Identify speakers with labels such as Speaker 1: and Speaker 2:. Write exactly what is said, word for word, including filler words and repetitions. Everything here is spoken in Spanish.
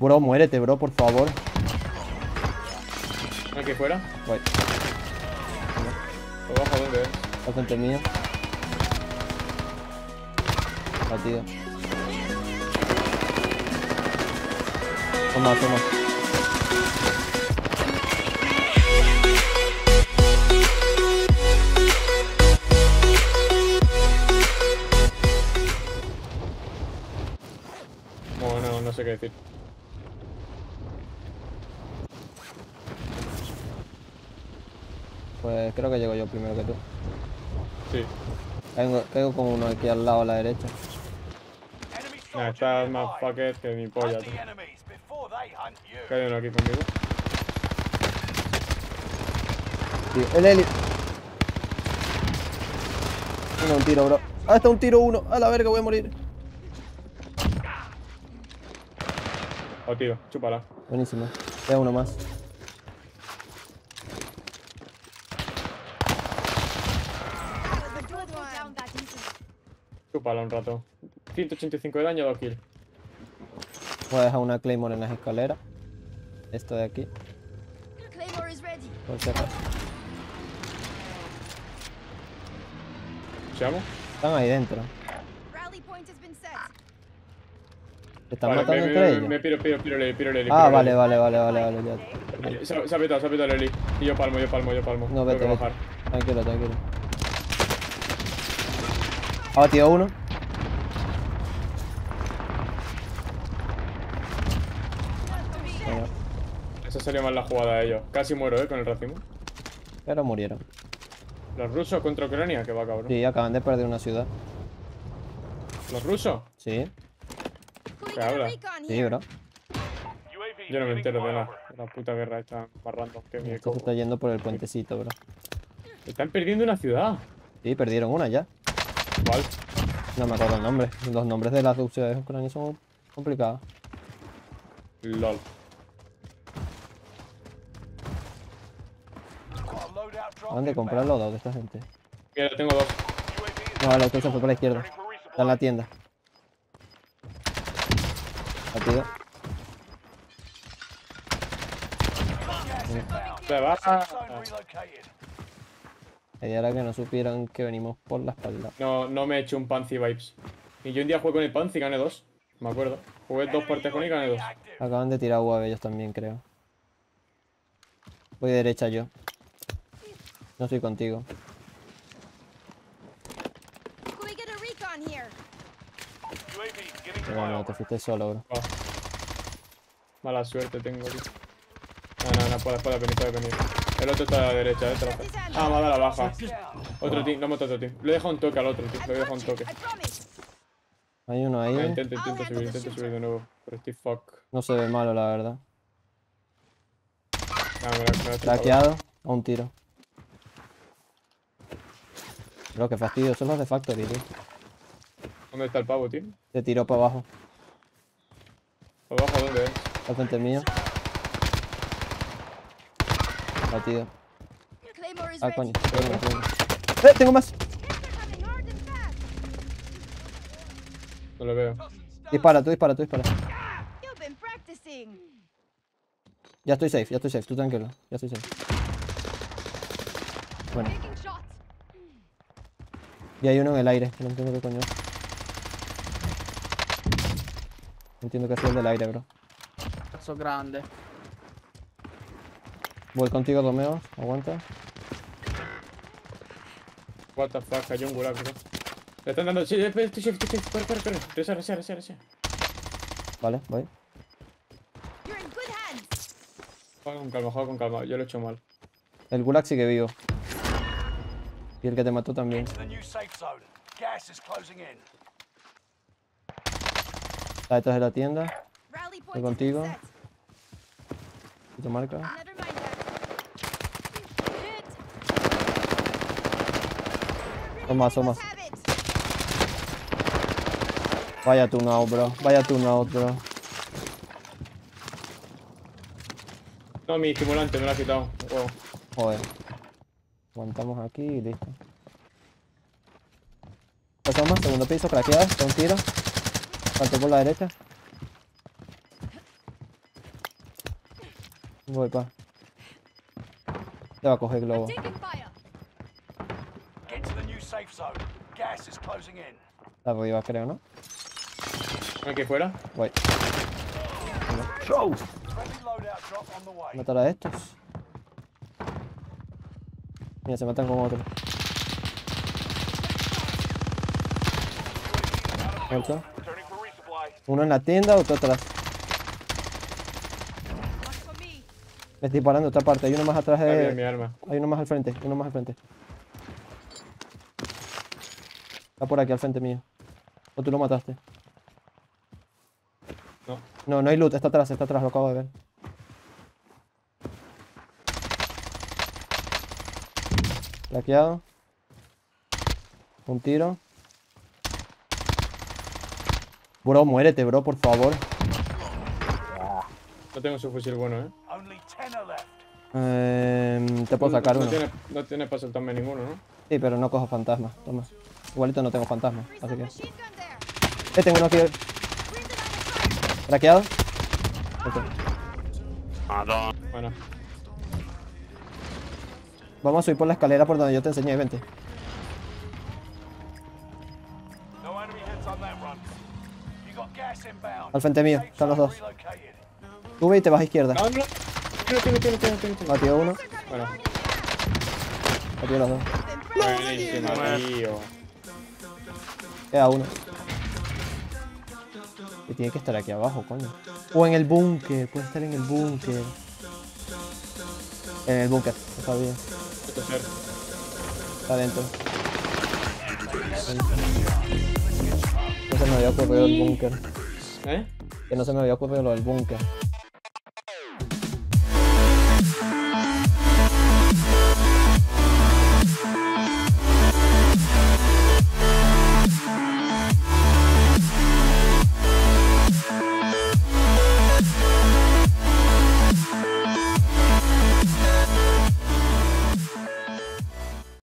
Speaker 1: Bro, muérete, bro, por favor.
Speaker 2: Aquí fuera.
Speaker 1: Voy.
Speaker 2: Abajo, ¿dónde es?
Speaker 1: Está frente mío. Batido. Toma, toma.
Speaker 2: Bueno, no sé qué decir.
Speaker 1: Pues creo que llego yo primero que tú.
Speaker 2: Sí.
Speaker 1: Caigo, caigo con uno aquí al lado a la derecha.
Speaker 2: Nah, estás más fucked que mi polla, tío. Que hay uno aquí conmigo.
Speaker 1: Tío, el Eli. Uno, un tiro, bro. Ah, está un tiro uno. A la verga, voy a morir.
Speaker 2: Oh, tío, chúpala.
Speaker 1: Buenísimo. Queda uno más.
Speaker 2: Chúpala un rato. ciento ochenta y cinco de daño, dos kills.
Speaker 1: Voy a dejar una Claymore en las escaleras. Esto de aquí. Por si acaso.
Speaker 2: ¿Seamos?
Speaker 1: Están ahí dentro. ¿Se están
Speaker 2: Vale,
Speaker 1: matando
Speaker 2: me,
Speaker 1: entre
Speaker 2: me,
Speaker 1: ellos?
Speaker 2: me piro, piro, piro, Leli, piro, Leli.
Speaker 1: Ah,
Speaker 2: piro,
Speaker 1: vale,
Speaker 2: Leli.
Speaker 1: vale, vale, vale, vale. Ya.
Speaker 2: Se, se ha petado, se ha petado Leli. Y yo palmo, yo palmo, yo palmo.
Speaker 1: No,
Speaker 2: Tengo
Speaker 1: vete,
Speaker 2: que
Speaker 1: vete.
Speaker 2: bajar.
Speaker 1: Tranquilo, tranquilo. Ha batido uno. Bueno,
Speaker 2: Esa sería más la jugada de ellos. Casi muero, eh, con el racimo.
Speaker 1: pero murieron.
Speaker 2: Los rusos contra Ucrania, que va, cabrón.
Speaker 1: Sí, acaban de perder una ciudad.
Speaker 2: ¿Los rusos?
Speaker 1: Sí,
Speaker 2: ¿Qué habla?
Speaker 1: sí, bro.
Speaker 2: Yo no me entero de la, de la puta guerra esta más random que mi
Speaker 1: Esto se está yendo por el puentecito, bro.
Speaker 2: Están perdiendo una ciudad.
Speaker 1: Sí, perdieron una ya.
Speaker 2: ¿Cuál?
Speaker 1: No me acuerdo el nombre. Los nombres de las dos ciudades ucranianas son complicados.
Speaker 2: LOL.
Speaker 1: Acaban de comprar los dos de esta gente.
Speaker 2: Mira, tengo dos.
Speaker 1: No, vale, otro se fue por la izquierda. Está en la tienda. Batido.
Speaker 2: Se va.
Speaker 1: La idea era que no supieran que venimos por la espalda.
Speaker 2: No, no me he hecho un Panzi Vibes. Y yo un día jugué con el Panzi y gané dos. Me acuerdo. Jugué dos partes con él y gané dos.
Speaker 1: Acaban de tirar U A V ellos también, creo. Voy derecha yo. No estoy contigo. Pero bueno, te fuiste solo, bro.
Speaker 2: Oh. Mala suerte tengo, tío. No, no, no, puede, puede venir, puede venir. El otro está a la derecha, eh. te lo- Ah, me ha dado la baja. Otro team, no hemos otro team. Le he dejado un toque al otro, tío. Le he dejado un toque.
Speaker 1: Hay uno ahí.
Speaker 2: No, intento, intento subir, intento subir de nuevo. Pero estoy fuck.
Speaker 1: No se ve malo, la verdad.
Speaker 2: Ah, me la, me la he chupado.
Speaker 1: Traqueado. A un tiro. Bro, qué fastidio. Son los de Factory, tío.
Speaker 2: ¿Dónde está el pavo, tío?
Speaker 1: Te tiró para abajo.
Speaker 2: ¿Por abajo dónde es?
Speaker 1: Al frente mío. Batido. Ah, coño. Tengo, tengo. ¡Eh! ¡Tengo más!
Speaker 2: No lo veo.
Speaker 1: Dispara, tú dispara, tú dispara. Ya estoy safe, ya estoy safe. Tú tranquilo. Ya estoy safe. Bueno. Y hay uno en el aire. No entiendo qué coño es. No entiendo qué es el del aire, bro.
Speaker 3: Cazzo grande.
Speaker 1: Voy contigo, Domeo. Aguanta.
Speaker 2: What the fuck, hay un gulag, bro. Le están dando. Sí, estoy safe, estoy safe. Espera, espera, espera. Resa, resa, resa, resa.
Speaker 1: Vale, voy.
Speaker 2: Juega con calma, juega con calma. Yo lo he hecho mal.
Speaker 1: El gulag sigue vivo. Y el que te mató también. Está detrás de la tienda. Voy contigo. ¿Y tu marca? Toma, toma. Vaya tune out, bro. Vaya tune out, bro.
Speaker 2: No, mi estimulante me lo ha quitado. Wow.
Speaker 1: Joder. Aguantamos aquí y listo. Toma, segundo piso, craqueado, con un tiro. Salto por la derecha. Voy pa. Te va a coger globo.
Speaker 4: Get to the new safe zone. Gas is closing in.
Speaker 1: La voy a creo, ¿no?
Speaker 2: Aquí fuera.
Speaker 1: Voy.
Speaker 4: Friendly loadout drop on the way.
Speaker 1: Matar a estos. Mira, se matan con otro. Muerto.
Speaker 4: Returning for resupply.
Speaker 1: Uno en la tienda, otro atrás. Me estoy parando esta parte. Hay uno más atrás
Speaker 2: Está bien mi
Speaker 1: de...
Speaker 2: arma.
Speaker 1: Hay uno más al frente. Uno más al frente. Está por aquí al frente mío. ¿O tú lo mataste?
Speaker 2: No.
Speaker 1: No, no hay loot. Está atrás, está atrás. Lo acabo de ver. Plaqueado. Un tiro. Bro, muérete, bro, por favor.
Speaker 2: No tengo su fusil bueno, eh.
Speaker 4: Only ten are left.
Speaker 1: Eh, te puedo sacar
Speaker 2: no,
Speaker 1: uno.
Speaker 2: Tiene, no tiene para soltarme ninguno, ¿no?
Speaker 1: Sí, pero no cojo fantasmas. Toma. Igualito no tengo fantasmas, así que... Eh, tengo uno aquí. ¿Traqueado? Ok.
Speaker 2: Bueno.
Speaker 1: Vamos a subir por la escalera por donde yo te enseñé, vente.
Speaker 4: No enemy hits on that run. You got gas inbound.
Speaker 1: Al frente mío,
Speaker 4: Safe
Speaker 1: están los
Speaker 4: zone
Speaker 1: dos.
Speaker 4: relocated.
Speaker 1: Sube y te vas a izquierda.
Speaker 2: No, no. Tiene, tiene, tiene, tiene, tiene, tiene.
Speaker 1: Batió uno,
Speaker 2: Bueno.
Speaker 1: batió los dos.
Speaker 2: Buenísima, tío.
Speaker 1: Queda uno. Y tiene que estar aquí abajo, coño. O en el búnker, puede estar en el búnker. En el búnker, está bien.
Speaker 2: Esto es ser.
Speaker 1: Está adentro. No se me había ocurrido el búnker.
Speaker 2: ¿Eh?
Speaker 1: Que no se me había ocurrido lo del búnker.